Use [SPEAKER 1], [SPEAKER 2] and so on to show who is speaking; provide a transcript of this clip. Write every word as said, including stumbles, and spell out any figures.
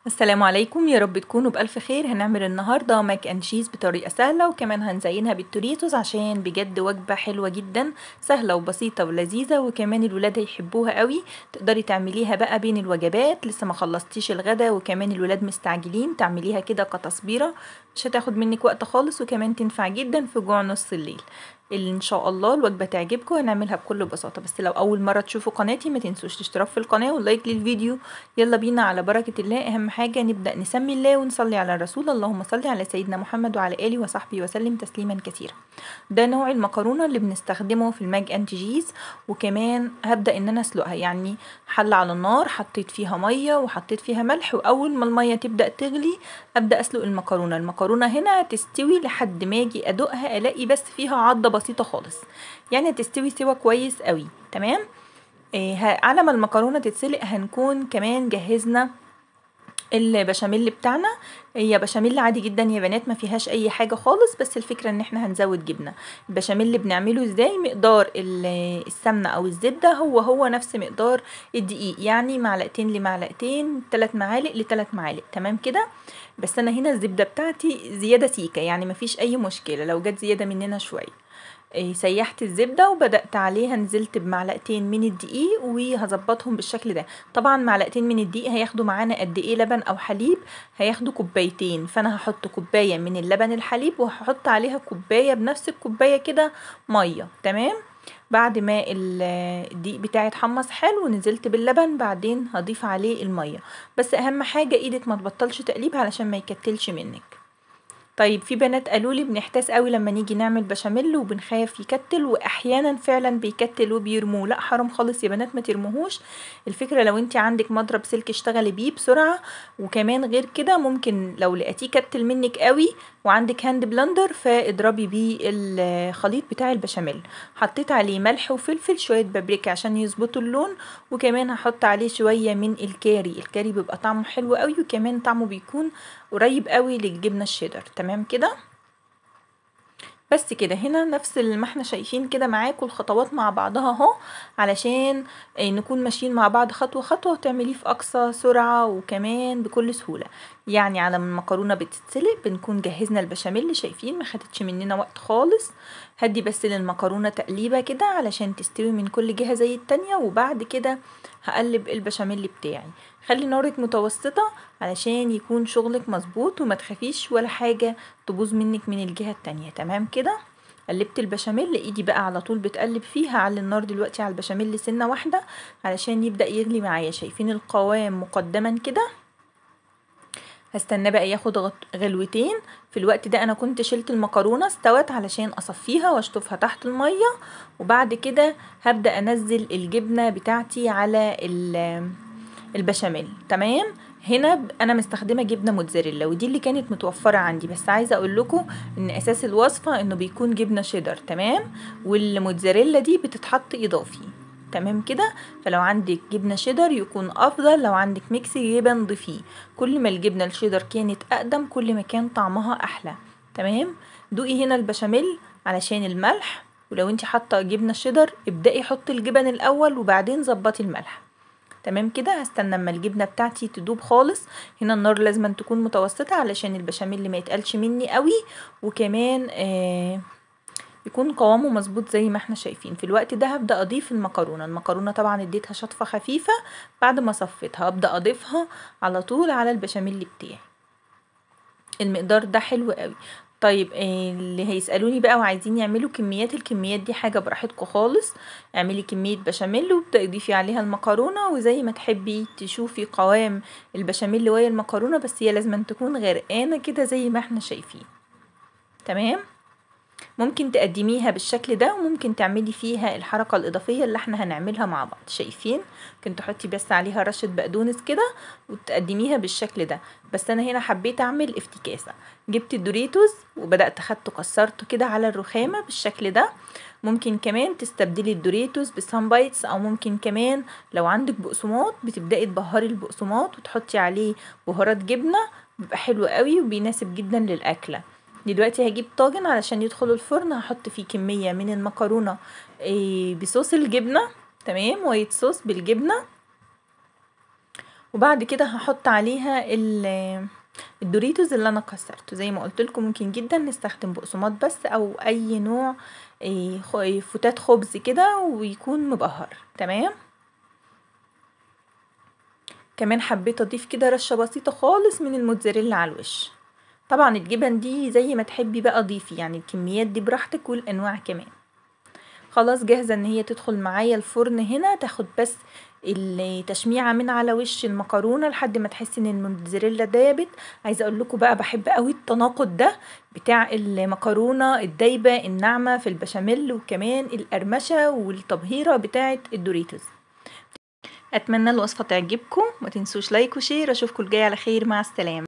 [SPEAKER 1] السلام عليكم، يا رب تكونوا بألف خير. هنعمل النهاردة ماك اند تشيز بطريقة سهلة، وكمان هنزينها بالتوريتوز عشان بجد وجبة حلوة جدا، سهلة وبسيطة ولذيذة، وكمان الولاد هيحبوها قوي. تقدري تعمليها بقى بين الوجبات، لسه ما خلصتيش الغدا وكمان الولاد مستعجلين، تعمليها كده كتصبيرة، مش هتاخد منك وقت خالص، وكمان تنفع جدا في جوع نص الليل. اللي ان شاء الله الوجبه تعجبكم، هنعملها بكل بساطه. بس لو اول مره تشوفوا قناتي ما تنسوش الاشتراك في القناه واللايك للفيديو. يلا بينا على بركه الله. اهم حاجه نبدا نسمي الله ونصلي على الرسول. اللهم صل على سيدنا محمد وعلى اله وصحبه وسلم تسليما كثيرا. ده نوع المكرونه اللي بنستخدمه في الماج اند تشيز. وكمان هبدا ان انا اسلقها، يعني حله على النار، حطيت فيها ميه وحطيت فيها ملح، واول ما الميه تبدا تغلي ابدا اسلق المكرونه. المكرونه هنا تستوي لحد ما اجي ادوقها الاقي بس فيها عضه بسيطه خالص، يعني تستوي سوا كويس قوي. تمام. إيه، على ما المكرونه تتسلق هنكون كمان جهزنا البشاميل بتاعنا. هي بشاميل عادي جدا يا بنات، ما فيهاش اي حاجه خالص، بس الفكره ان احنا هنزود جبنه. البشاميل اللي بنعمله ازاي؟ مقدار السمنه او الزبده هو هو نفس مقدار الدقيق، يعني معلقتين لمعلقتين، ثلاث معالق لثلاث معالق. تمام كده. بس انا هنا الزبده بتاعتي زياده سيكه، يعني ما فيش اي مشكله لو جت زياده مننا شويه. إيه، سيحت الزبدة وبدأت عليها، نزلت بمعلقتين من الدقيق وهظبطهم بالشكل ده. طبعا معلقتين من الدقيق هياخدوا معانا قد ايه لبن او حليب؟ هياخدوا كوبايتين، فانا هحط كوباية من اللبن الحليب وهحط عليها كوباية بنفس الكوباية كده مية. تمام. بعد ما الدقيق بتاعي اتحمص حلو نزلت باللبن، بعدين هضيف عليه المية. بس اهم حاجة ايدك ما تبطلش تقليب علشان ما يكتلش منك. طيب في بنات قالوا لي بنحتاس قوي لما نيجي نعمل بشاميل وبنخاف يكتل، واحيانا فعلا بيكتل وبيرموه. لا حرام خالص يا بنات، ما ترموهوش. الفكره لو انت عندك مضرب سلك اشتغلي بيه بسرعه. وكمان غير كده ممكن لو لقيتيه كتل منك قوي وعندك هاند بلندر فاضربي بيه الخليط بتاع البشاميل. حطيت عليه ملح وفلفل، شويه بابريكا عشان يظبطوا اللون، وكمان هحط عليه شويه من الكاري. الكاري بيبقى طعمه حلو قوي، وكمان طعمه بيكون قريب قوي للجبنه الشيدر. تمام كده. بس كده هنا نفس ما احنا شايفين كده معاكم الخطوات مع بعضها اهو، علشان نكون ماشيين مع بعض خطوة خطوة وتعمليه في اقصى سرعة وكمان بكل سهولة. يعني على ما المكرونة بتتسلق بنكون جهزنا البشاميل، شايفين ما خدتش مننا وقت خالص. هدي بس للمكرونة تقليبة كده علشان تستوي من كل جهة زي التانية، وبعد كده هقلب البشاميل بتاعي. خلي نارك متوسطة علشان يكون شغلك مظبوط وما تخافيش ولا حاجة تبوظ منك من الجهة التانية. تمام كده. قلبت البشاميل، ايدي بقى على طول بتقلب فيها. على النار دلوقتي على البشاميل سنة واحدة علشان يبدأ يغلي معايا. شايفين القوام مقدما كده؟ هستنى بقى ياخد غلوتين. في الوقت ده انا كنت شلت المكرونة استوت علشان اصفيها واشطفها تحت المية، وبعد كده هبدأ انزل الجبنة بتاعتي على البشاميل. تمام. هنا انا مستخدمه جبنه موتزاريلا، ودي اللي كانت متوفره عندي، بس عايزه اقول لكم ان اساس الوصفه انه بيكون جبنه شيدر. تمام. والموتزاريلا دي بتتحط اضافي. تمام كده. فلو عندك جبنه شيدر يكون افضل، لو عندك ميكس جبن ضيفيه. كل ما الجبنه الشيدر كانت اقدم كل ما كان طعمها احلى. تمام. دوقي هنا البشاميل علشان الملح، ولو انت حاطه جبنه شيدر ابدأي حطي الجبن الاول وبعدين ظبطي الملح. تمام كده. هستنى اما الجبنه بتاعتي تدوب خالص. هنا النار لازم تكون متوسطه علشان البشاميل ما يتقلش مني قوي، وكمان آه يكون قوامه مظبوط زي ما احنا شايفين. في الوقت ده هبدا اضيف المكرونه. المكرونه طبعا اديتها شطفه خفيفه بعد ما صفيتها، هبدا اضيفها على طول على البشاميل بتاعي. المقدار ده حلو قوي. طيب آه، اللي هيسألوني بقى وعايزين يعملوا كميات، الكميات دي حاجة براحتكم خالص. اعملي كمية بشاميل وابدأي ضيفي عليها المكرونة، وزي ما تحبي تشوفي قوام البشاميل وهي المكرونة، بس هي لازم تكون غرقانة كده زي ما احنا شايفين. تمام. ممكن تقدميها بالشكل ده، وممكن تعملي فيها الحركة الإضافية اللي احنا هنعملها مع بعض. شايفين؟ ممكن تحطي بس عليها رشة بقدونس كده وتقدميها بالشكل ده. بس انا هنا حبيت اعمل افتكاسة. جبت الدوريتوز وبدأت اخدته كسرته كده على الرخامة بالشكل ده. ممكن كمان تستبدلي الدوريتوز بسان بايتس، او ممكن كمان لو عندك بقسماط بتبدأي تبهري البقسماط وتحطي عليه بهارات جبنة، بيبقى حلو قوي وبيناسب جدا للأكلة. دلوقتي هجيب طاجن علشان يدخل الفرن، هحط فيه كمية من المكرونة إيه بصوص الجبنة. تمام. وايت صوص بالجبنة. وبعد كده هحط عليها الدوريتوز اللي انا كسرته. زي ما قلت لكم ممكن جدا نستخدم بقسماط بس او اي نوع فتات خبز كده ويكون مبهر. تمام. كمان حبيت اضيف كده رشة بسيطة خالص من الموتزاريلا على الوش. طبعا الجبن دي زي ما تحبي بقى ضيفي، يعني الكميات دي براحتك والانواع كمان. خلاص جاهزة ان هي تدخل معايا الفرن هنا، تاخد بس التشميعة من على وش المكرونة لحد ما تحسي ان الموتزاريلا دابت. عايزة اقول لكم بقى بحب قوي التناقض ده بتاع المكرونة الدايبة الناعمة في البشاميل وكمان القرمشة والتبهيرة بتاعة الدوريتوز. اتمنى الوصفة تعجبكم، ما تنسوش لايك وشير. اشوفكم الجاي على خير، مع السلامة.